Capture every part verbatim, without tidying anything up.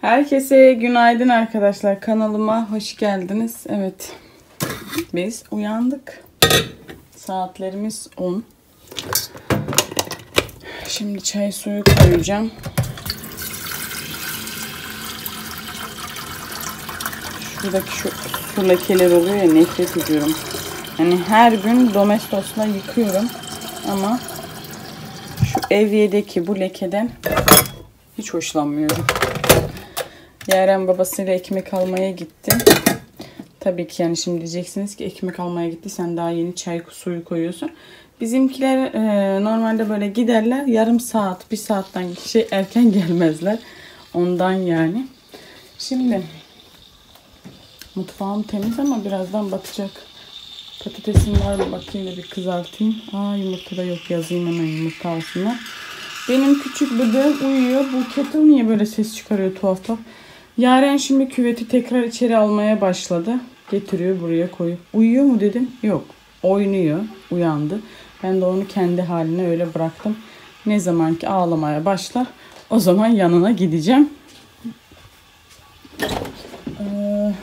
Herkese günaydın arkadaşlar. Kanalıma hoş geldiniz. Evet. Biz uyandık. Saatlerimiz on. Şimdi çay suyu koyacağım. Şuradaki şu su lekeler oluyor ya, nefret ediyorum. Yani her gün Domestos'la yıkıyorum. Ama şu Eviye'deki bu lekeden hiç hoşlanmıyorum. Yaren babasıyla ekmek almaya gitti. Tabii ki yani şimdi diyeceksiniz ki ekmek almaya gitti, sen daha yeni çay suyu koyuyorsun. Bizimkiler e, normalde böyle giderler, yarım saat bir saatten şey erken gelmezler. Ondan yani. Şimdi mutfağım temiz ama birazdan batacak. Patatesim var mı bakayım da bir kızartayım. Aa, yumurta da yok, yazayım hemen yumurta alsınlar. Benim küçük bıdığım uyuyor. Bu kettle niye böyle ses çıkarıyor tuhaf tuhaf. Yaren şimdi küveti tekrar içeri almaya başladı. Getiriyor buraya koyup. Uyuyor mu dedim. Yok. Oynuyor. Uyandı. Ben de onu kendi haline öyle bıraktım. Ne zaman ki ağlamaya başlar, o zaman yanına gideceğim. Ee,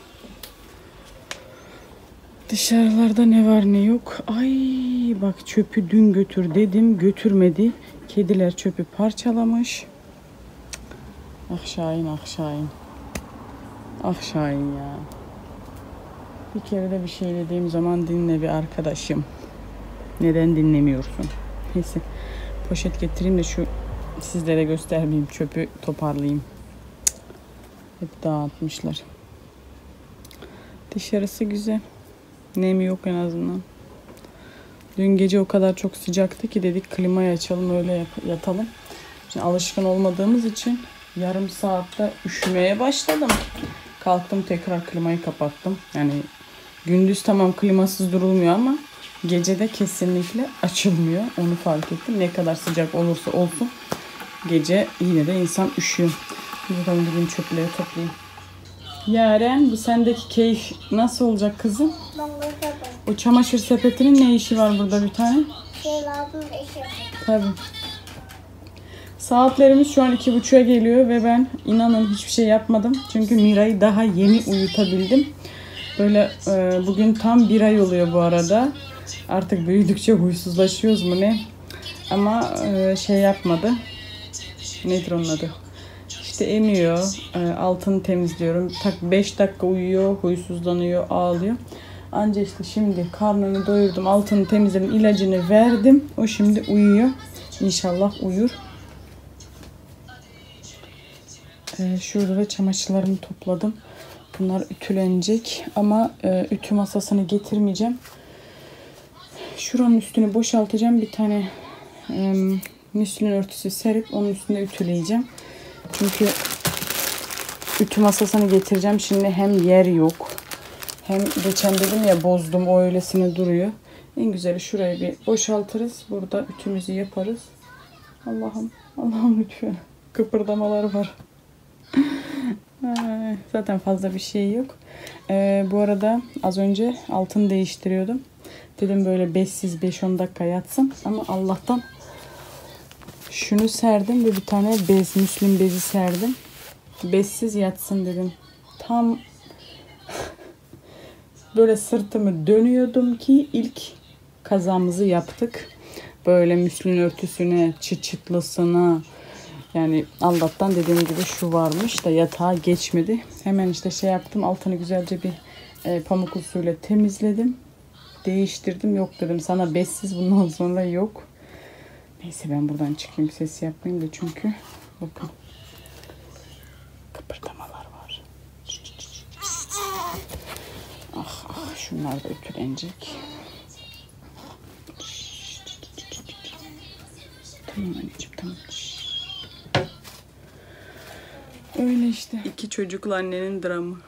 dışarılarda ne var ne yok. Ay bak, çöpü dün götür dedim, götürmedi. Kediler çöpü parçalamış. Ah Şahin, ah Şahin. Ah Şahin ya. Bir kere de bir şey dediğim zaman dinle bir arkadaşım. Neden dinlemiyorsun? Neyse, poşet getireyim de şu sizlere göstermeyeyim. Çöpü toparlayayım. Hep dağıtmışlar. Dışarısı güzel. Nem yok en azından. Dün gece o kadar çok sıcaktı ki dedik klimayı açalım, öyle yatalım. Şimdi alışkın olmadığımız için yarım saatte üşümeye başladım. Kalktım, tekrar klimayı kapattım. Yani gündüz tamam klimasız durulmuyor ama gece de kesinlikle açılmıyor. Onu fark ettim. Ne kadar sıcak olursa olsun gece yine de insan üşüyor. Buradan gideyim çöpleri toplayayım. Yaren, bu sendeki keyif nasıl olacak kızım? O çamaşır sepetinin ne işi var burada bir tane? Tabii. Saatlerimiz şu an iki buçuğa geliyor ve ben inanın hiçbir şey yapmadım. Çünkü Mira'yı daha yeni uyutabildim. Böyle e, bugün tam bir ay oluyor bu arada. Artık büyüdükçe huysuzlaşıyoruz mu ne? Ama e, şey yapmadı. Nedir onun adı? İşte emiyor. E, altını temizliyorum. Tak beş dakika uyuyor, huysuzlanıyor, ağlıyor. Anca işte şimdi karnını doyurdum, altını temizledim, ilacını verdim. O şimdi uyuyor. İnşallah uyur. Ee, şurada da çamaşırlarımı topladım. Bunlar ütülenecek ama e, ütü masasını getirmeyeceğim. Şuranın üstünü boşaltacağım. Bir tane e, müslin örtüsü serip onun üstünde ütüleyeceğim. Çünkü ütü masasını getireceğim. Şimdi hem yer yok, hem geçen dedim ya bozdum, o öylesine duruyor. En güzeli şurayı bir boşaltırız. Burada ütümüzü yaparız. Allah'ım, Allah'ım lütfen. Kıpırdamalar var. Zaten fazla bir şey yok. Ee, bu arada az önce altını değiştiriyordum. Dedim böyle bezsiz beş on dakika yatsın. Ama Allah'tan şunu serdim ve bir tane bez, müslin bezi serdim. Bezsiz yatsın dedim. Tam böyle sırtımı dönüyordum ki ilk kazamızı yaptık. Böyle müslin örtüsüne, çıt çıtlısına. Yani Allah'tan dediğim gibi şu varmış da yatağa geçmedi. Hemen işte şey yaptım, altını güzelce bir e, pamuklu suyla temizledim. Değiştirdim. Yok dedim sana bezsiz bundan sonra yok. Neyse ben buradan çıkayım, ses yapmayayım da çünkü bakın kıpırdamalar var. Ah ah, şunlar da ütülenecek. Tamam anneciğim, tamam. Öyle işte. İki çocuklu annenin dramı.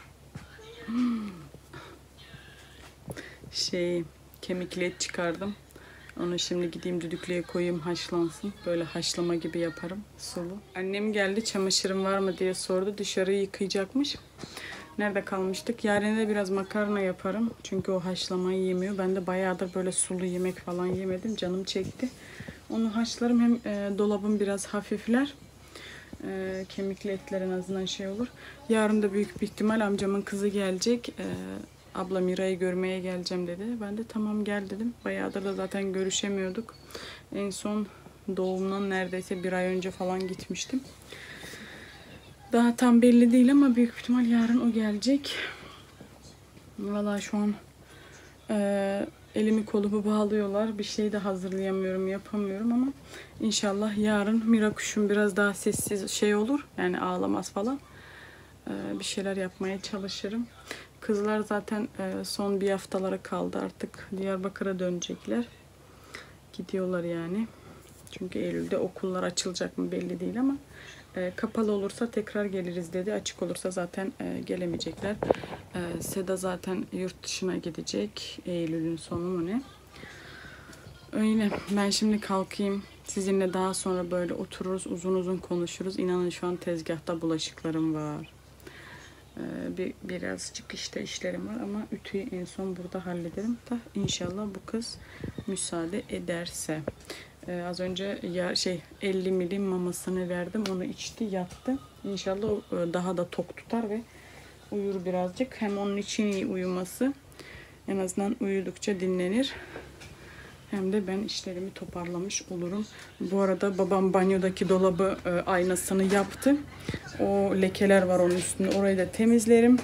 Şey, kemikli et çıkardım. Onu şimdi gideyim düdüklüye koyayım, haşlansın. Böyle haşlama gibi yaparım, sulu. Annem geldi, çamaşırım var mı diye sordu. Dışarıyı yıkayacakmış. Nerede kalmıştık? Yarın da biraz makarna yaparım. Çünkü o haşlamayı yemiyor. Ben de bayağıdır böyle sulu yemek falan yemedim. Canım çekti. Onu haşlarım, hem e, dolabım biraz hafifler. Ee, kemikli etler en azından şey olur. Yarın da büyük bir ihtimal amcamın kızı gelecek. Ee, abla Mira'yı görmeye geleceğim dedi. Ben de tamam gel dedim. Bayağıdır da zaten görüşemiyorduk. En son doğumdan neredeyse bir ay önce falan gitmiştim. Daha tam belli değil ama büyük ihtimal yarın o gelecek. Valla şu an e, elimi kolumu bağlıyorlar. Bir şey de hazırlayamıyorum, yapamıyorum ama inşallah yarın Mira kuşum biraz daha sessiz şey olur. Yani ağlamaz falan. E, bir şeyler yapmaya çalışırım. Kızlar zaten e, son bir haftaları kaldı. Artık Diyarbakır'a dönecekler. Gidiyorlar yani. Çünkü Eylül'de okullar açılacak mı belli değil ama e, kapalı olursa tekrar geliriz dedi. Açık olursa zaten e, gelemeyecekler. E, Seda zaten yurt dışına gidecek. Eylül'ün sonu mu ne? Öyle. Ben şimdi kalkayım. Sizinle daha sonra böyle otururuz. Uzun uzun konuşuruz. İnanın şu an tezgahta bulaşıklarım var. E, bir, birazcık işte işlerim var ama ütüyü en son burada hallederim. Da inşallah bu kız müsaade ederse. Ee, az önce ya şey elli milim mamasını verdim. Onu içti, yattı. İnşallah o daha da tok tutar ve uyur birazcık. Hem onun için iyi uyuması. En azından uyudukça dinlenir. Hem de ben işlerimi toparlamış olurum. Bu arada babam banyodaki dolabı e, aynasını yaptı. O lekeler var onun üstünde. Orayı da temizlerim.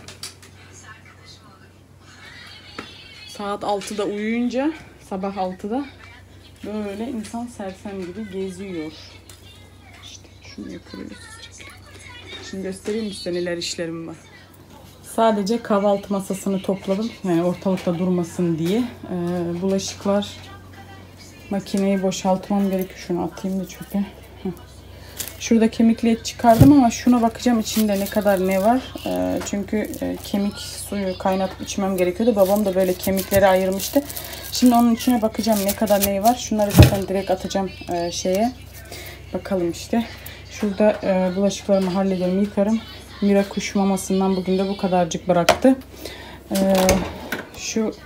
Saat altıda uyuyunca, sabah altıda böyle insan sersem gibi geziyor. İşte şunu yapıyoruz sürekli. Şimdi göstereyim size neler işlerim var. Sadece kahvaltı masasını topladım. Yani ortalıkta durmasın diye. Ee, bulaşıklar, makineyi boşaltmam gerekiyor. Şunu atayım da çöpe. Heh. Şurada kemikli et çıkardım ama şuna bakacağım içinde ne kadar ne var. Ee, çünkü e, kemik suyu kaynatıp içmem gerekiyordu. Babam da böyle kemikleri ayırmıştı. Şimdi onun içine bakacağım ne kadar ne var. Şunları zaten direkt atacağım e, şeye. Bakalım işte. Şurada e, bulaşıklarımı hallederim, yıkarım. Mira kuş mamasından bugün de bu kadarcık bıraktı. E, şu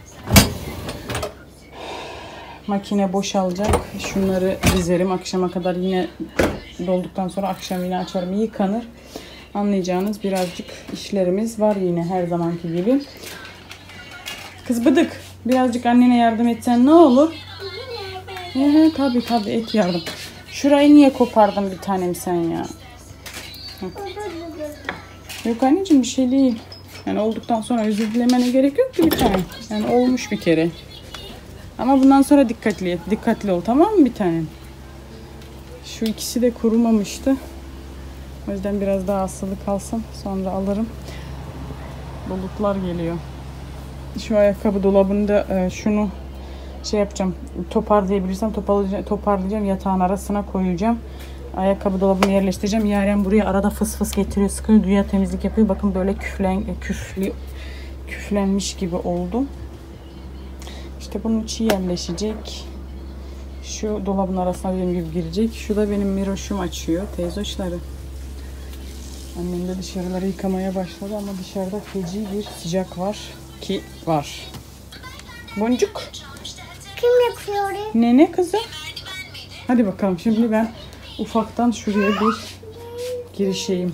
makine boşalacak. Şunları dizerim. Akşama kadar yine dolduktan sonra akşam yine açarım. Yıkanır. Anlayacağınız birazcık işlerimiz var yine her zamanki gibi. Kız bıdık. Birazcık annene yardım etsen ne olur? He, tabii tabii et yardım. Şurayı niye kopardın bir tanem sen ya? Hı. Yok anneciğim bir şey değil. Yani olduktan sonra özür dilemene gerek yok ki bir tane. Yani olmuş bir kere. Ama bundan sonra dikkatli et. Dikkatli ol, tamam mı bir tanem? Şu ikisi de kurumamıştı. O yüzden biraz daha asılı kalsın. Sonra alırım. Bulutlar geliyor. Şu ayakkabı dolabında şunu şey yapacağım. Toparlayabilirsem toparlayacağım, toparlayacağım. Yatağın arasına koyacağım. Ayakkabı dolabımı yerleştireceğim. Yaren buraya arada fıs fıs getiriyor, sıkıyor. Güya temizlik yapıyor. Bakın böyle küflen, küflü, küflenmiş gibi oldu. İşte bunun içi yerleşecek. Şu dolabın arasına dediğim gibi girecek. Şu da benim Miroş'um açıyor. Teyzoşları. Annem de dışarıları yıkamaya başladı ama dışarıda feci bir sıcak var ki var. Boncuk. Kim yapıyor? Ne ne kızım? Hadi bakalım şimdi ben ufaktan şuraya bir girişeyim.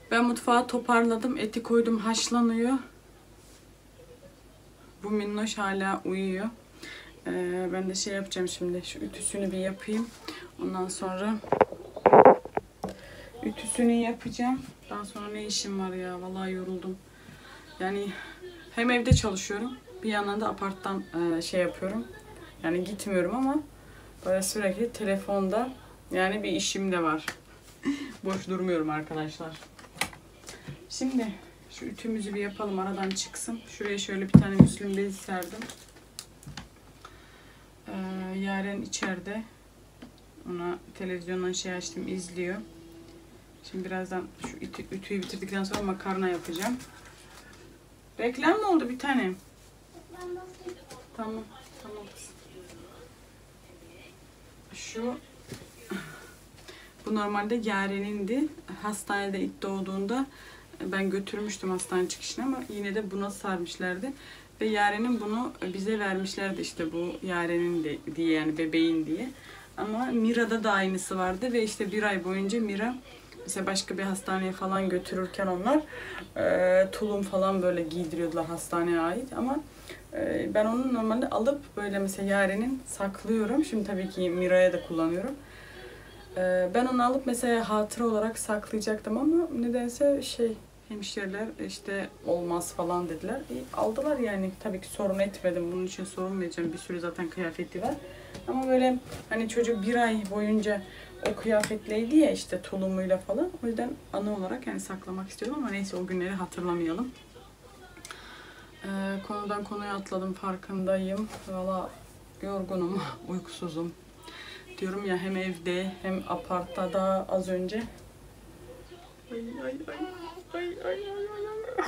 Ben mutfağı toparladım. Eti koydum, haşlanıyor. Bu minnoş hala uyuyor. Ee, ben de şey yapacağım şimdi. Şu ütüsünü bir yapayım. Ondan sonra ütüsünü yapacağım. Daha sonra ne işim var ya? Vallahi yoruldum. Yani hem evde çalışıyorum. Bir yandan da aparttan e, şey yapıyorum. Yani gitmiyorum ama böyle sürekli telefonda yani bir işim de var. Boş durmuyorum arkadaşlar. Şimdi şu ütümüzü bir yapalım, aradan çıksın. Şuraya şöyle bir tane müslin bezi serdim. Ee, Yaren içeride. Ona televizyondan şey açtım, izliyor. Şimdi birazdan şu ütü, ütüyü bitirdikten sonra makarna yapacağım. Reklam mı oldu bir tanem? Tamam, tamam kızım. Şu bu normalde Yaren'indi. Hastanede ilk doğduğunda ben götürmüştüm hastane çıkışına ama yine de buna sarmışlardı. Ve Yaren'in bunu bize vermişlerdi, işte bu Yaren'in de diye, yani bebeğin diye. Ama Mira'da da aynısı vardı ve işte bir ay boyunca Mira mesela başka bir hastaneye falan götürürken onlar e, tulum falan böyle giydiriyordular hastaneye ait. Ama e, ben onu normalde alıp böyle mesela Yaren'in saklıyorum. Şimdi tabii ki Mira'ya da kullanıyorum. E, ben onu alıp mesela hatıra olarak saklayacaktım ama nedense şey, hemşireler işte olmaz falan dediler. E, aldılar yani. Tabii ki sorun etmedim. Bunun için sorun edeceğim. Bir sürü zaten kıyafeti var. Ama böyle hani çocuk bir ay boyunca o kıyafetleydi ya, işte tulumuyla falan. O yüzden anı olarak yani saklamak istiyorum ama neyse, o günleri hatırlamayalım. Ee, konudan konuya atladım, farkındayım. Valla yorgunum, uykusuzum. Diyorum ya, hem evde hem apartta da az önce. Ay ay ay ay ay ay ay.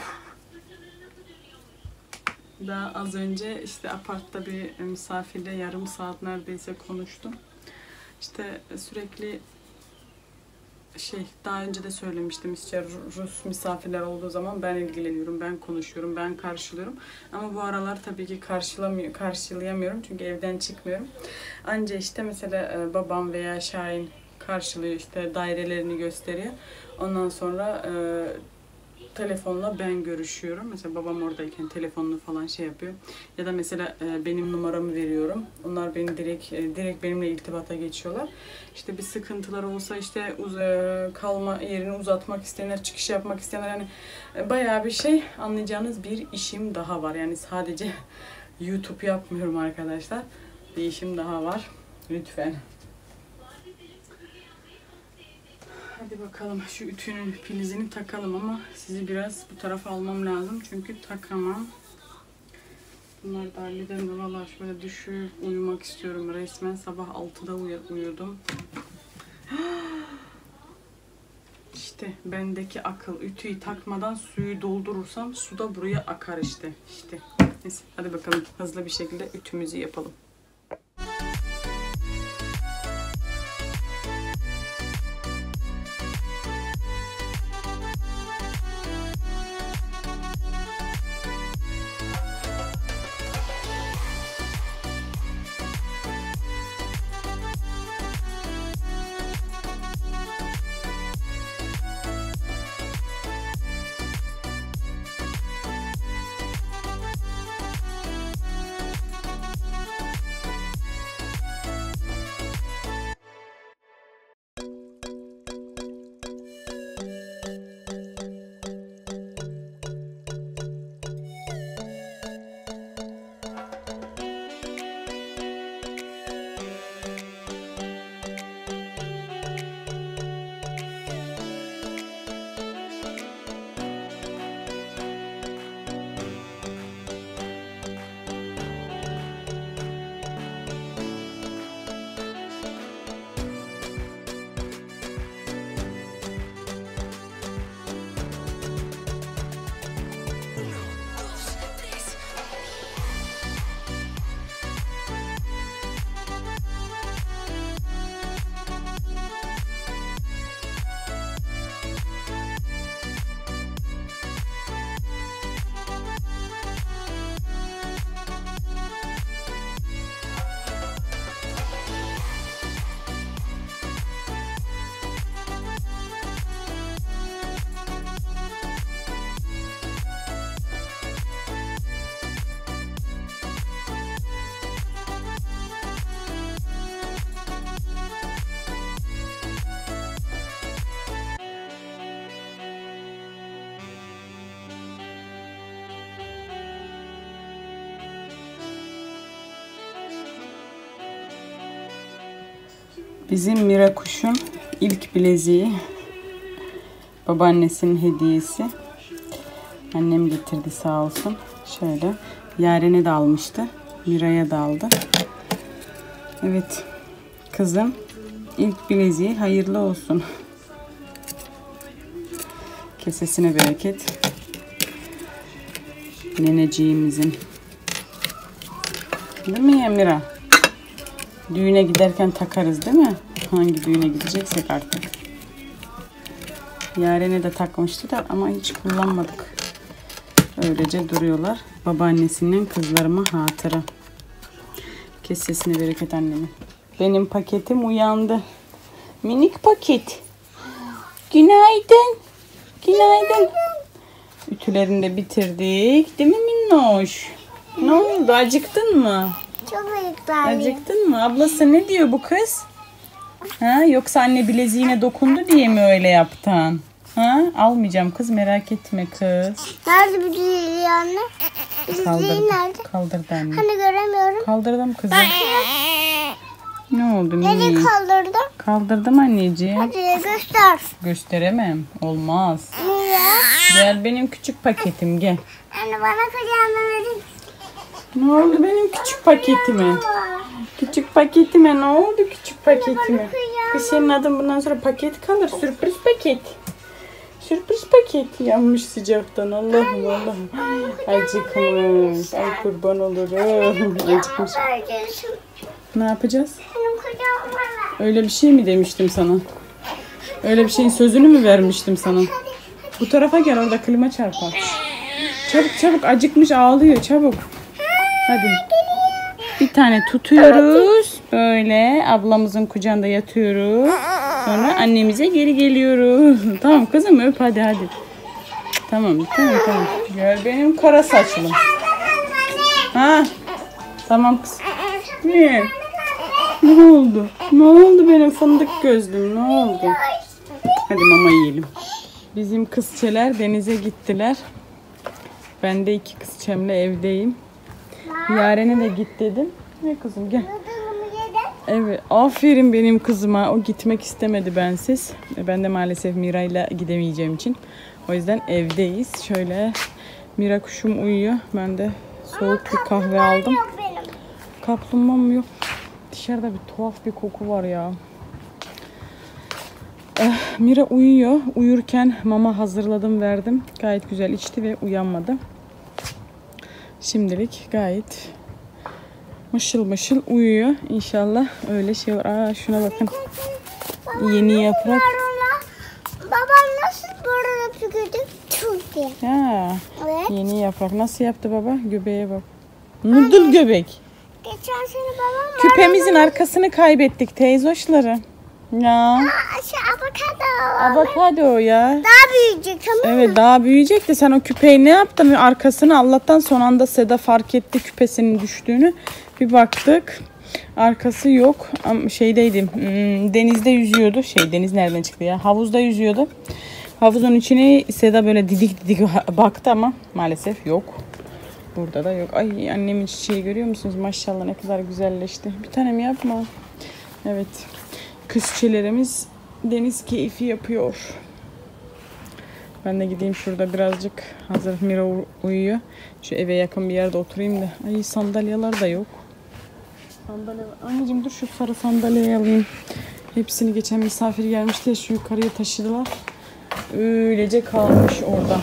Daha az önce işte apartta bir misafirle yarım saat neredeyse konuştum. İşte sürekli şey, daha önce de söylemiştim, işte Rus misafirler olduğu zaman ben ilgileniyorum, ben konuşuyorum, ben karşılıyorum. Ama bu aralar tabii ki karşılamıyor, karşılayamıyorum çünkü evden çıkmıyorum. Anca işte mesela babam veya Şahin karşılıyor, işte dairelerini gösteriyor. Ondan sonra e, telefonla ben görüşüyorum. Mesela babam oradayken telefonunu falan şey yapıyor. Ya da mesela e, benim numaramı veriyorum. Onlar beni direkt e, direkt benimle irtibata geçiyorlar. İşte bir sıkıntılar olsa, işte uz e, kalma yerini uzatmak isteyenler, çıkış yapmak isteyenler, hani e, bayağı bir şey, anlayacağınız bir işim daha var. Yani sadece YouTube yapmıyorum arkadaşlar. Bir işim daha var. Lütfen. Hadi bakalım, şu ütünün filizini takalım ama sizi biraz bu tarafa almam lazım çünkü takamam. Bunları da halledelim. Valla şöyle düşüp uyumak istiyorum resmen. Sabah altıda uy uyudum. İşte bendeki akıl, ütüyü takmadan suyu doldurursam su da buraya akar işte. İşte. Neyse, hadi bakalım hızlı bir şekilde ütümüzü yapalım. Bizim Mira kuşun ilk bileziği. Babaannesinin hediyesi. Annem getirdi sağ olsun. Şöyle. Yaren'e de almıştı. Mira'ya da aldı. Evet. Kızım ilk bileziği hayırlı olsun. Kesesine bereket. Neneciğimizin. Değil mi ya Mira? Düğüne giderken takarız değil mi? Hangi düğüne gideceksek artık. Yaren'e de takmıştı da ama hiç kullanmadık. Öylece duruyorlar. Babaannesinden kızlarıma hatıra. Kesesine bereket annemin. Benim paketim uyandı. Minik paket. Günaydın. Günaydın. Ütülerini de bitirdik. Değil mi minnoş? Ne oldu? Acıktın mı? Çok ayıklar. Acıktın mı? Ablası ne diyor bu kız? Ha, yoksa anne bileziğine dokundu diye mi öyle yaptın? Ha? Almayacağım kız, merak etme kız. Nerede bileziği anne? Bileziği Kaldırdım. nerede? Kaldırdı anne. Hani göremiyorum. Kaldırdım kızım. Ne oldu Nereye mini? kaldırdın? Kaldırdım anneciğim. Hadi göster. Gösteremem. Olmaz. Niye? Gel benim küçük paketim gel. Anne bana kucağına verin. Ne oldu benim küçük paketime? Küçük paketime ne oldu küçük paketime? Kız senin adın bundan sonra paket kalır. Sürpriz paket. Sürpriz paket. Yanmış sıcaktan. Allah'ım Allah'ım. Acıkmış. Ay kurban olurum. Acıkmış. Ne yapacağız? Benim kucağıma ver. Öyle bir şey mi demiştim sana? Öyle bir şeyin sözünü mü vermiştim sana? Bu tarafa gel, orada klima çarpar. Çabuk çabuk, acıkmış ağlıyor çabuk. Hadi. Bir tane tutuyoruz. Böyle ablamızın kucağında yatıyoruz. Sonra annemize geri geliyoruz. Tamam kızım, öp hadi hadi. Tamam tamam tamam. Gel benim kara saçlım. Ha? Tamam kız. Ne? Ne oldu? Ne oldu benim fındık gözlüm? Ne oldu? Hadi mama yiyelim. Bizim kızçeler denize gittiler. Ben de iki kızçemle evdeyim. Yaren'e de git dedim. Ne kızım gel. Evet, aferin benim kızıma. O gitmek istemedi bensiz. Ben de maalesef Mira'yla gidemeyeceğim için. O yüzden evdeyiz. Şöyle Mira kuşum uyuyor. Ben de soğuk bir kahve aldım. Kaplumbağam yok. Dışarıda bir tuhaf bir koku var ya. Eh, Mira uyuyor. Uyurken mama hazırladım, verdim. Gayet güzel içti ve uyanmadı. Şimdilik gayet mışıl mışıl uyuyor. İnşallah öyle şey var. Aa, şuna bakın. Yeni yaprak. Babam nasıl burada tükürdü? Çok diye. Ya, Evet. yeni yaprak. Nasıl yaptı baba? Göbeğe bak. Noodle göbek. Geçen sene babam Küpemizin arkasını kaybettik teyzoşları. Ya. Aşağı avokado. Avokado ya. Daha büyüyecek tamam mı? Evet, daha büyüyecek de sen o küpeyi ne yaptın? Arkasını Allah'tan son anda Seda fark etti küpesinin düştüğünü. Bir baktık. Arkası yok. Ama şeydeydi. Hmm, denizde yüzüyordu. Şey, deniz nereden çıktı ya? Havuzda yüzüyordu. Havuzun içine Seda böyle didik didik baktı ama maalesef yok. Burada da yok. Ay, annemin çiçeği görüyor musunuz? Maşallah ne kadar güzelleşti. Bir tanem yapma. Evet. Kızçelerimiz deniz keyfi yapıyor. Ben de gideyim şurada birazcık, hazır Mira uyuyor. Şu eve yakın bir yerde oturayım da. Ay, sandalyeler da yok. Sandalye. Anneciğim dur, şu sarı sandalyeyi alayım. Hepsini geçen misafir gelmişti ya, şu yukarıya taşıdılar. Öylece kalmış orada.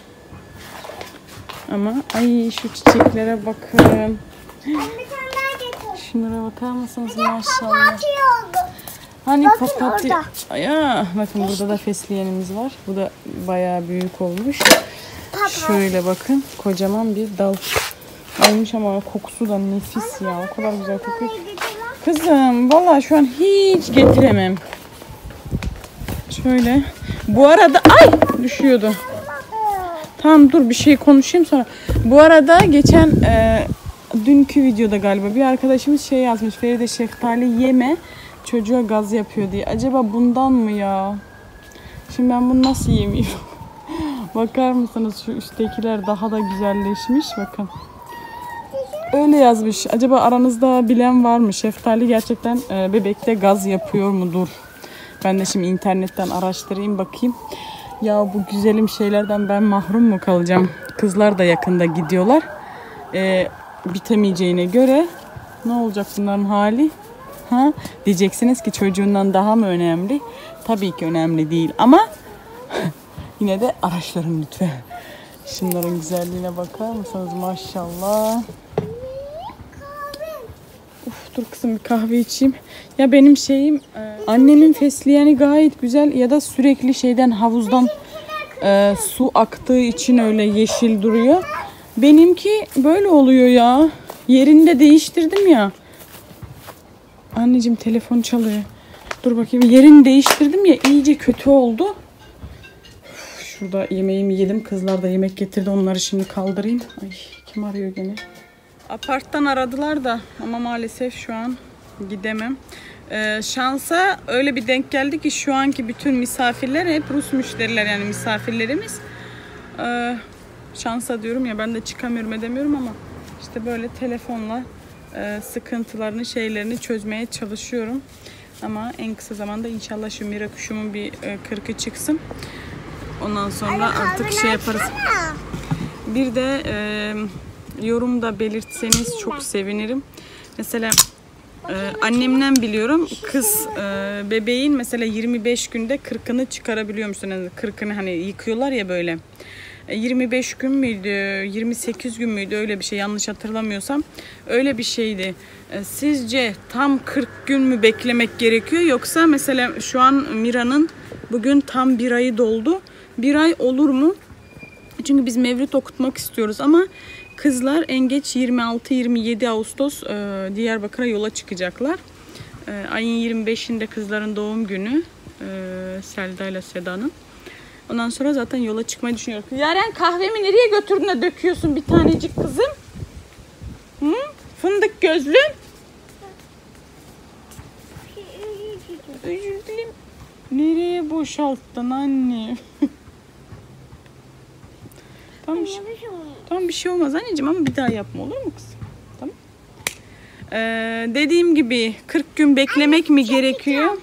Ama ay, şu çiçeklere bakın. Ben bir tane daha getir. Şunlara bakar mısınız? Maşallah. Papatya oldu. Hani Bakın papatya. orada. Ya, bakın burada da fesleğenimiz var. Bu da bayağı büyük olmuş. Papatya. Şöyle bakın, kocaman bir dal olmuş ama kokusu da nefis ya. O kadar güzel kokuyor. Kızım vallahi şu an hiç getiremem. Şöyle. Bu arada ay düşüyordu. Tamam dur, bir şey konuşayım sonra. Bu arada geçen e, dünkü videoda galiba bir arkadaşımız şey yazmış. Feride şeftali yeme, çocuğa gaz yapıyor diye. Acaba bundan mı ya? Şimdi ben bunu nasıl yemeyeyim? Bakar mısınız, şu üsttekiler daha da güzelleşmiş. Bakın. öyle yazmış. Acaba aranızda bilen var mı? Şeftali gerçekten e, bebekte gaz yapıyor mudur? Ben de şimdi internetten araştırayım bakayım. Ya bu güzelim şeylerden ben mahrum mu kalacağım? Kızlar da yakında gidiyorlar. E, bitemeyeceğine göre ne olacak bunların hali? Ha? Diyeceksiniz ki çocuğundan daha mı önemli? Tabii ki önemli değil ama yine de araştırın lütfen. Şunların güzelliğine bakar mısınız? Maşallah. Uf, dur kızım bir kahve içeyim. Ya benim şeyim annemin fesleyeni gayet güzel ya da sürekli şeyden havuzdan e, su aktığı için öyle yeşil duruyor. Benimki böyle oluyor ya. Yerini de değiştirdim ya. Anneciğim telefon çalıyor. Dur bakayım, yerini değiştirdim ya, iyice kötü oldu. Şurada yemeğimi yedim. Kızlar da yemek getirdi. Onları şimdi kaldırayım. Ay, kim arıyor gene? Aparttan aradılar da ama maalesef şu an gidemem. Ee, şansa öyle bir denk geldi ki şu anki bütün misafirler hep Rus müşteriler, yani misafirlerimiz. Ee, şansa diyorum ya, ben de çıkamıyorum edemiyorum ama işte böyle telefonla e, sıkıntılarını şeylerini çözmeye çalışıyorum. Ama en kısa zamanda inşallah şu Mira kuşumun bir e, kırkı çıksın. Ondan sonra artık şey yaparız. Bir de e, yorumda belirtseniz çok sevinirim. Mesela e, annemden biliyorum, kız e, bebeğin mesela yirmi beş günde kırkını çıkarabiliyormuş. Yani kırkını hani yıkıyorlar ya böyle. E, yirmi beş gün müydü, yirmi sekiz gün müydü, öyle bir şey, yanlış hatırlamıyorsam. Öyle bir şeydi. E, sizce tam kırk gün mü beklemek gerekiyor, yoksa mesela şu an Mira'nın bugün tam bir ayı doldu. Bir ay olur mu? Çünkü biz mevlüt okutmak istiyoruz ama kızlar en geç yirmi altı yirmi yedi Ağustos e, Diyarbakır'a yola çıkacaklar. E, ayın yirmi beşinde kızların doğum günü, e, Selda ile Seda'nın. Ondan sonra zaten yola çıkmayı düşünüyoruz. Yaren, kahvemi nereye götürdün de döküyorsun bir tanecik kızım? Hı? Fındık gözlüm. Özür dilerim. Nereye boşalttın anne? Tam bir, şey, tam bir şey olmaz anneciğim ama bir daha yapma, olur mu kızım? Tamam. Ee, dediğim gibi kırk gün beklemek mi gerekiyor?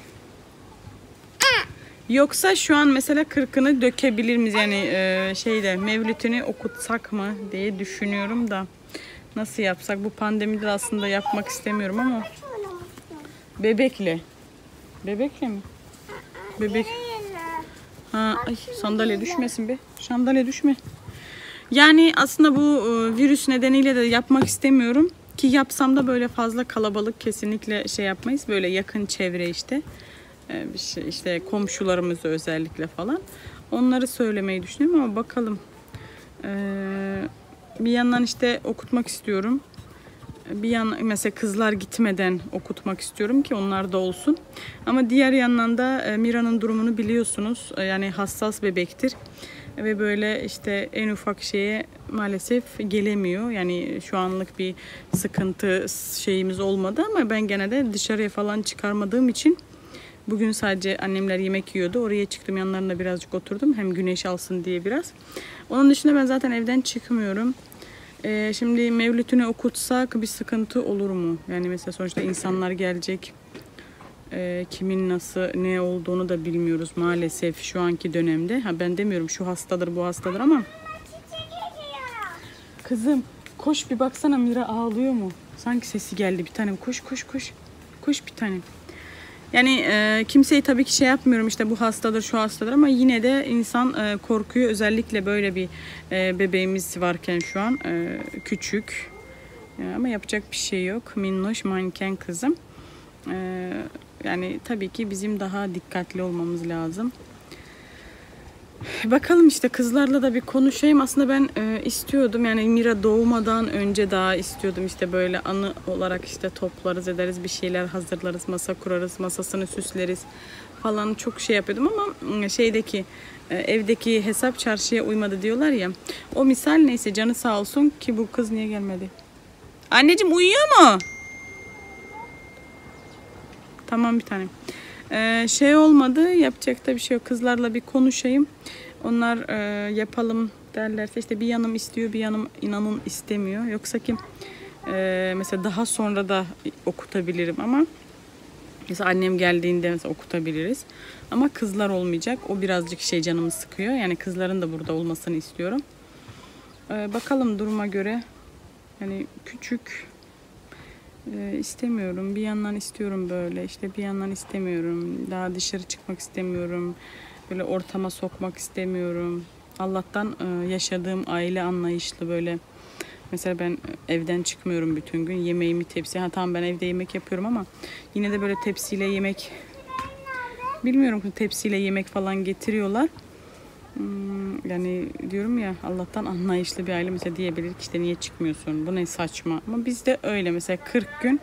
Yoksa şu an mesela kırkını dökebilir miyiz? Yani e, şeyde mevlütünü okutsak mı diye düşünüyorum da. Nasıl yapsak? Bu pandemide aslında yapmak istemiyorum ama. Bebekle. Bebekle mi? Bebek. Ha, ay sandalye düşmesin be. Sandalye düşme. Yani aslında bu e, virüs nedeniyle de yapmak istemiyorum. Ki yapsam da böyle fazla kalabalık kesinlikle şey yapmayız. Böyle yakın çevre işte. E, bir şey, işte komşularımızı özellikle falan. Onları söylemeyi düşünüyorum ama bakalım. E, bir yandan işte okutmak istiyorum. Bir yan mesela kızlar gitmeden okutmak istiyorum ki onlar da olsun. Ama diğer yandan da e, Mira'nın durumunu biliyorsunuz. E, yani hassas bebektir. Ve böyle işte en ufak şeye maalesef gelemiyor. Yani şu anlık bir sıkıntı şeyimiz olmadı ama ben gene de dışarıya falan çıkarmadığım için bugün sadece annemler yemek yiyordu. Oraya çıktım, yanlarına birazcık oturdum. Hem güneş alsın diye biraz. Onun dışında ben zaten evden çıkmıyorum. Ee, şimdi mevlütünü okutsak bir sıkıntı olur mu? Yani mesela sonuçta insanlar gelecek. Ee, kimin nasıl ne olduğunu da bilmiyoruz maalesef şu anki dönemde. Ha, ben demiyorum şu hastadır bu hastadır ama. Kızım koş bir baksana, Mira ağlıyor mu? Sanki sesi geldi bir tanem. Koş koş koş. Koş bir tanem. Yani e, kimseyi tabii ki şey yapmıyorum işte bu hastadır şu hastadır ama yine de insan e, korkuyor. Özellikle böyle bir e, bebeğimiz varken şu an e, küçük. E, ama yapacak bir şey yok. Minnoş manken kızım. E, yani tabii ki bizim daha dikkatli olmamız lazım. Bakalım işte kızlarla da bir konuşayım. Aslında ben e, istiyordum yani Mira doğmadan önce daha istiyordum işte böyle anı olarak işte toplarız ederiz, bir şeyler hazırlarız, masa kurarız, masasını süsleriz falan, çok şey yapıyordum ama şeydeki e, evdeki hesap çarşıya uymadı diyorlar ya. O misal neyse, canı sağ olsun ki bu kız niye gelmedi? Anneciğim uyuyor mu? Tamam bir tanem. Ee, şey olmadı, yapacak da bir şey yok. Kızlarla bir konuşayım. Onlar e, yapalım derlerse işte bir yanım istiyor, bir yanım inanın istemiyor. Yoksa ki Ee, mesela daha sonra da okutabilirim ama mesela annem geldiğinde mesela okutabiliriz. Ama kızlar olmayacak. O birazcık şey canımı sıkıyor. Yani kızların da burada olmasını istiyorum. Ee, bakalım duruma göre. Yani küçük e, istemiyorum. Bir yandan istiyorum böyle. İşte bir yandan istemiyorum. Daha dışarı çıkmak istemiyorum. Böyle ortama sokmak istemiyorum. Allah'tan e, yaşadığım aile anlayışlı böyle. Mesela ben evden çıkmıyorum bütün gün. Yemeğimi tepsi. Ha tamam ben evde yemek yapıyorum ama yine de böyle tepsiyle yemek, bilmiyorum ki tepsiyle yemek falan getiriyorlar. Hmm, yani diyorum ya Allah'tan anlayışlı bir aile mesela diyebilir ki işte niye çıkmıyorsun? Bu ne saçma. Ama bizde öyle mesela kırk gün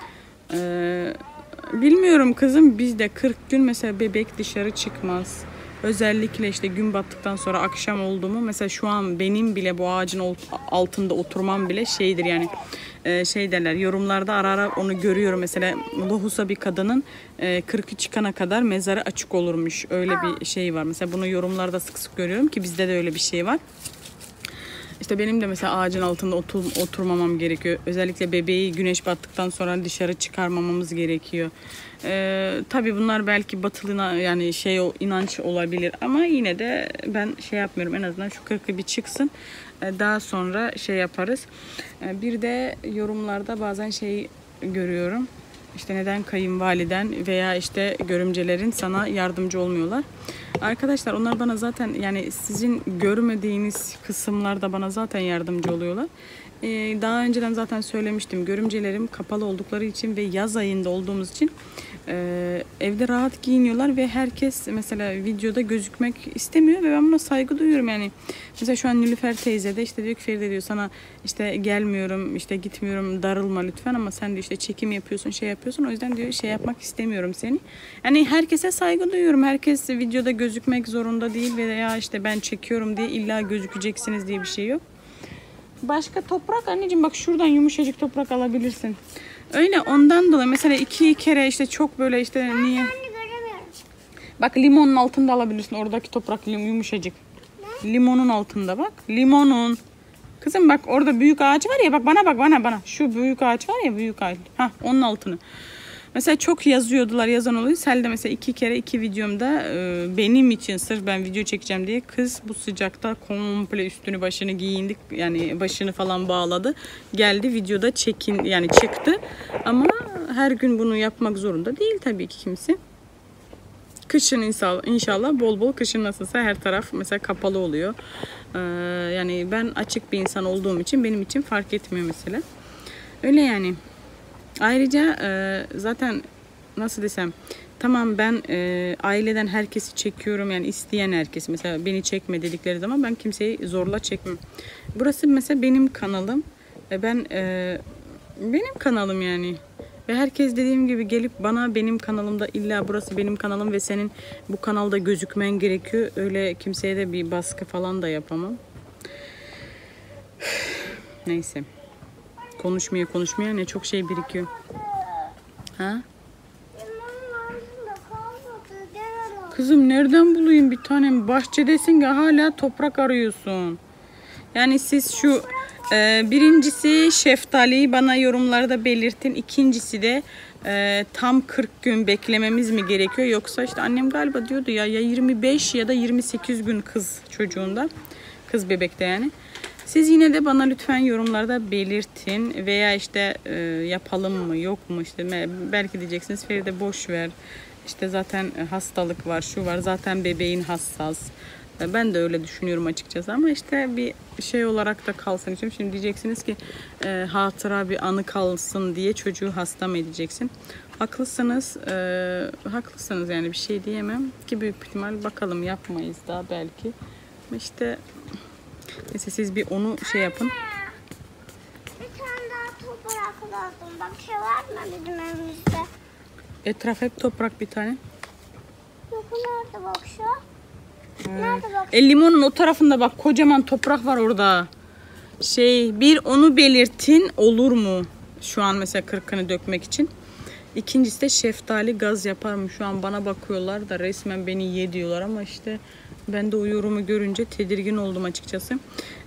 ee, bilmiyorum kızım bizde kırk gün mesela bebek dışarı çıkmaz. Özellikle işte gün battıktan sonra akşam oldu mu mesela şu an benim bile bu ağacın altında oturmam bile şeydir yani e, şey derler yorumlarda ara ara onu görüyorum mesela lohusa bir kadının e, kırkı çıkana kadar mezarı açık olurmuş öyle bir şey var mesela bunu yorumlarda sık sık görüyorum ki bizde de öyle bir şey var. İşte benim de mesela ağacın altında otur, oturmamam gerekiyor. Özellikle bebeği güneş battıktan sonra dışarı çıkarmamamız gerekiyor. Ee, tabii bunlar belki batılına yani şey o inanç olabilir ama yine de ben şey yapmıyorum en azından şu kırkı bir çıksın. Ee, daha sonra şey yaparız. Ee, bir de yorumlarda bazen şey görüyorum. İşte neden kayınvaliden veya işte görümcelerin sana yardımcı olmuyorlar? Arkadaşlar onlar bana zaten yani sizin görmediğiniz kısımlarda bana zaten yardımcı oluyorlar. Ee, daha önceden zaten söylemiştim. Görümcelerim kapalı oldukları için ve yaz ayında olduğumuz için e, evde rahat giyiniyorlar ve herkes mesela videoda gözükmek istemiyor ve ben buna saygı duyuyorum yani. Mesela şu an Nilüfer teyze de işte diyor ki Feride diyor sana işte gelmiyorum işte gitmiyorum darılma lütfen ama sen de işte çekim yapıyorsun şey yapıyorsun o yüzden diyor şey yapmak istemiyorum seni. Yani herkese saygı duyuyorum. Herkes videoda gözükmek zorunda değil veya işte ben çekiyorum diye illa gözükeceksiniz diye bir şey yok. Başka toprak anneciğim bak şuradan yumuşacık toprak alabilirsin. Öyle ondan dolayı mesela iki kere işte çok böyle işte niye? Bak limonun altında alabilirsin oradaki toprak yumuşacık. Ne? Limonun altında bak. Limonun. Kızım bak orada büyük ağaç var ya bak bana bak bana bana. Şu büyük ağaç var ya büyük ağaç. Hah onun altını. Mesela çok yazıyordular yazan oluyor. Sel'de mesela iki kere iki videomda e, benim için sırf ben video çekeceğim diye kız bu sıcakta komple üstünü başını giyindik. Yani başını falan bağladı. Geldi videoda çekin yani çıktı. Ama her gün bunu yapmak zorunda değil tabii ki kimse. Kışın inşallah, inşallah bol bol kışın nasılsa her taraf mesela kapalı oluyor. Ee, yani ben açık bir insan olduğum için benim için fark etmiyor mesela. Öyle yani. Ayrıca e, zaten nasıl desem tamam ben e, aileden herkesi çekiyorum yani isteyen herkes mesela beni çekme dedikleri zaman ben kimseyi zorla çekmem. Burası mesela benim kanalım ve ben e, benim kanalım yani ve herkes dediğim gibi gelip bana benim kanalımda illa burası benim kanalım ve senin bu kanalda gözükmen gerekiyor öyle kimseye de bir baskı falan da yapamam. Neyse. Konuşmaya konuşmaya ne çok şey birikiyor. Ha? Kızım nereden bulayım bir tanem? Bahçedesin ki hala toprak arıyorsun. Yani siz şu e, birincisi şeftaliyi bana yorumlarda belirtin. İkincisi de e, tam kırk gün beklememiz mi gerekiyor? Yoksa işte annem galiba diyordu ya ya yirmi beş ya da yirmi sekiz gün kız çocuğunda. Kız bebekte yani. Siz yine de bana lütfen yorumlarda belirtin veya işte e, yapalım mı yok mu işte belki diyeceksiniz Feride boş ver işte zaten hastalık var şu var zaten bebeğin hassas ben de öyle düşünüyorum açıkçası ama işte bir şey olarak da kalsın için şimdi diyeceksiniz ki e, hatıra bir anı kalsın diye çocuğu hasta mı edeceksin haklısınız e, haklısınız yani bir şey diyemem ki büyük ihtimal bakalım yapmayız daha belki işte. Neyse siz bir onu şey yapın. Bir tane daha toprak lazım. Bak şey var mı bizim evimizde? Etraf hep toprak bir tane. Yok nerede bak şu? Nerede bak? E, limonun o tarafında bak kocaman toprak var orada. Şey bir onu belirtin olur mu? Şu an mesela kırkını dökmek için. İkincisi de şeftali gaz yapar mı? Şu an bana bakıyorlar da resmen beni ye diyorlar ama işte ben de o yorumu görünce tedirgin oldum açıkçası.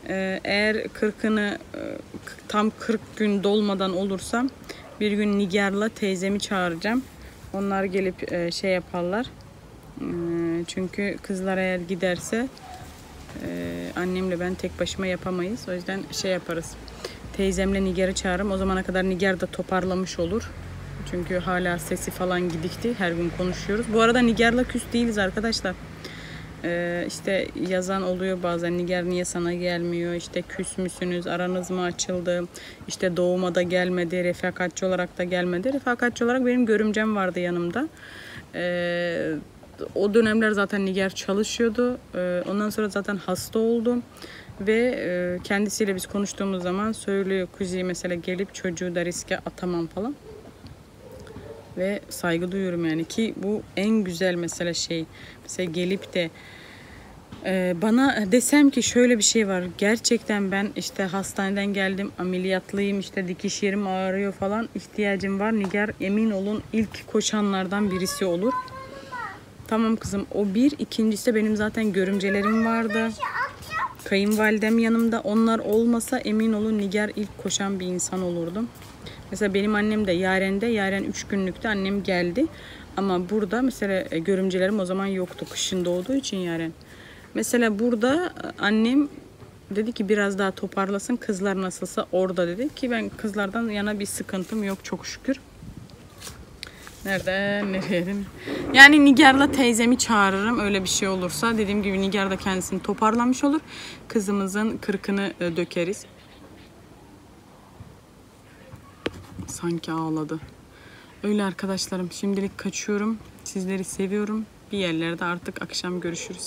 Ee, eğer kırkını e, tam kırk gün dolmadan olursam bir gün Nigar'la teyzemi çağıracağım. Onlar gelip e, şey yaparlar. E, çünkü kızlar eğer giderse e, annemle ben tek başıma yapamayız. O yüzden şey yaparız. Teyzemle Nigar'ı çağırırım. O zamana kadar Nigar da toparlamış olur. Çünkü hala sesi falan gidikti. Her gün konuşuyoruz. Bu arada Nigar'la küs değiliz arkadaşlar. Ee, işte yazan oluyor bazen, Nigar niye sana gelmiyor, işte küs müsünüz, aranız mı açıldı, işte doğuma da gelmedi, refakatçi olarak da gelmedi. Refakatçi olarak benim görümcem vardı yanımda. Ee, o dönemler zaten Nigar çalışıyordu. Ee, ondan sonra zaten hasta oldum ve e, kendisiyle biz konuştuğumuz zaman söylüyor, Kuzi mesela gelip çocuğu da riske atamam falan. Ve saygı duyuyorum yani, ki bu en güzel mesela şey. Mesela gelip de e, bana desem ki şöyle bir şey var. Gerçekten ben işte hastaneden geldim, ameliyatlıyım, işte dikiş yerim ağrıyor falan, ihtiyacım var. Nigar emin olun ilk koşanlardan birisi olur. Tamam kızım, o bir. İkincisi de benim zaten görümcelerim vardı. Kayınvalidem yanımda. Onlar olmasa emin olun Nigar ilk koşan bir insan olurdu. Mesela benim annem de Yaren'de, Yaren üç günlükte annem geldi. Ama burada mesela görümcelerim o zaman yoktu. Kışın doğduğu için Yaren. Mesela burada annem dedi ki biraz daha toparlasın. Kızlar nasılsa orada dedi. Ki ben kızlardan yana bir sıkıntım yok çok şükür. Nereden nereye değil mi? Yani Nigar'la teyzemi çağırırım öyle bir şey olursa. Dediğim gibi Nigar da kendisini toparlamış olur. Kızımızın kırkını dökeriz. Sanki ağladı. Öyle arkadaşlarım. Şimdilik kaçıyorum. Sizleri seviyorum. Bir yerlerde artık akşam görüşürüz.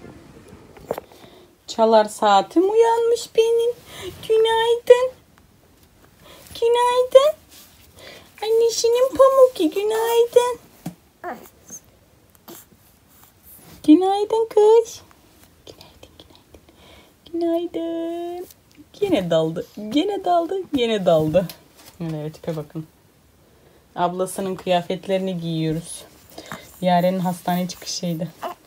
Çalar saatim uyanmış benim. Günaydın. Günaydın. Annesinin pamuki günaydın. Günaydın kız. Günaydın günaydın. Günaydın. Gene daldı. Gene daldı. Gene daldı. Evet tipe bakın. Ablasının kıyafetlerini giyiyoruz. Yaren'in hastane çıkışıydı.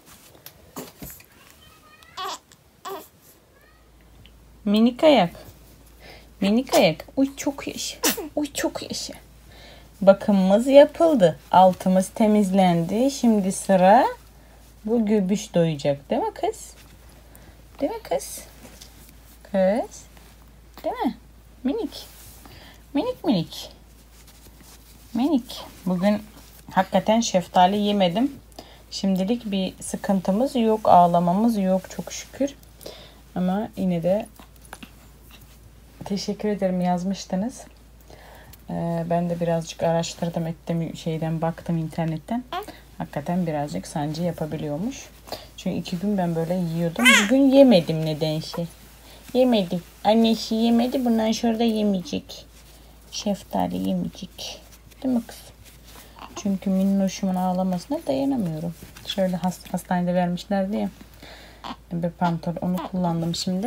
Minik ayak. Minik ayak. Uy çok yaşa. Uy çok yaşa. Bakımımız yapıldı. Altımız temizlendi. Şimdi sıra bu göbüş doyacak. Değil mi kız? Değil mi kız? Kız. Değil mi? Minik. Minik minik. Minik. Bugün hakikaten şeftali yemedim. Şimdilik bir sıkıntımız yok. Ağlamamız yok çok şükür. Ama yine de teşekkür ederim, yazmıştınız. Ee, ben de birazcık araştırdım ettim, şeyden baktım internetten. Hakikaten birazcık sancı yapabiliyormuş. Çünkü iki gün ben böyle yiyordum. Bugün yemedim nedense. Yemedim. Annesi yemedi. Bundan sonra da yemeyecek. Şeftali yemeyecek. Değil mi kız? Çünkü minnoşumun ağlamasına dayanamıyorum. Şöyle hast hastanede vermişlerdi ya. Bir pantolon, onu kullandım şimdi.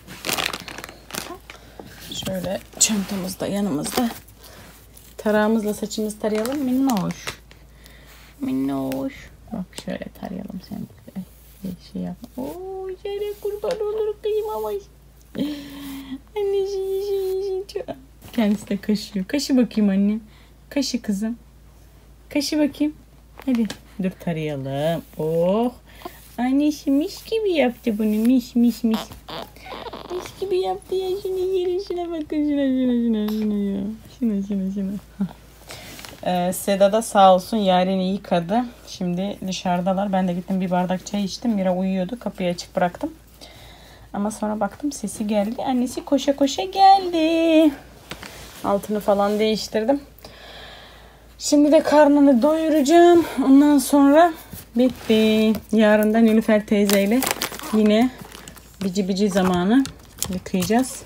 Şöyle çantamız da yanımızda. Tarağımızla saçımızı tarayalım. Minnoş. Minnoş. Bak şöyle tarayalım sen. Bir şey yapma. Oo, şöyle kurban olur kıymamış. Anneciğim. Kendisi de kaşıyor. Kaşı bakayım anne. Kaşı kızım. Kaşı bakayım. Hadi dur tarayalım. Oh. Annesi mis gibi yaptı bunu. Mis mis mis. Mis gibi yaptı ya. Şunu yerin. Şuna bakın. Şuna şuna şuna şuna ya. Şuna şuna şuna. Ee, Seda da sağ olsun Yaren'i yıkadı. Şimdi dışarıdalar. Ben de gittim bir bardak çay içtim. Mira uyuyordu. Kapıyı açık bıraktım. Ama sonra baktım sesi geldi. Annesi koşa koşa geldi. Altını falan değiştirdim. Şimdi de karnını doyuracağım. Ondan sonra bitti. Yarın da Nilüfer teyzeyle yine bici bici zamanı yıkayacağız.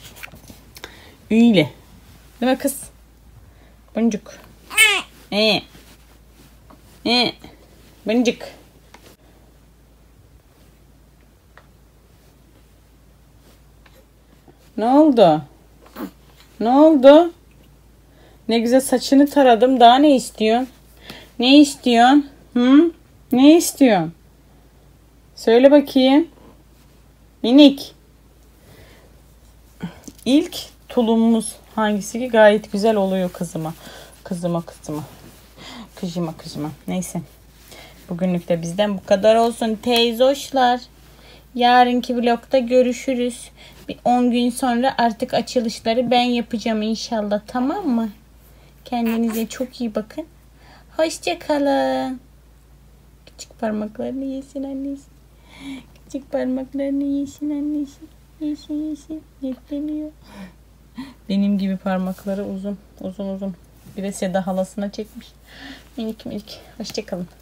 Öyle. Değil mi kız? Boncuk. Ee. Ee. Boncuk. Ne oldu? Ne oldu? Ne güzel saçını taradım. Daha ne istiyorsun? Ne istiyorsun? Hı? Ne istiyorsun? Söyle bakayım. Minik. ilk tulumumuz hangisi ki gayet güzel oluyor kızıma. Kızıma kızıma. Kızıma kızıma. Neyse. Bugünlük de bizden bu kadar olsun teyzoşlar. Yarınki vlogda görüşürüz. Bir on gün sonra artık açılışları ben yapacağım inşallah, tamam mı? Kendinize çok iyi bakın. Hoşça kalın. Küçük parmaklarını yesin annesi. Küçük parmaklarını yesin annesi. Yesin yesin. Yetleniyor. Benim gibi parmakları uzun. Uzun uzun. Bir de Seda halasına çekmiş. Minik minik. Hoşça kalın.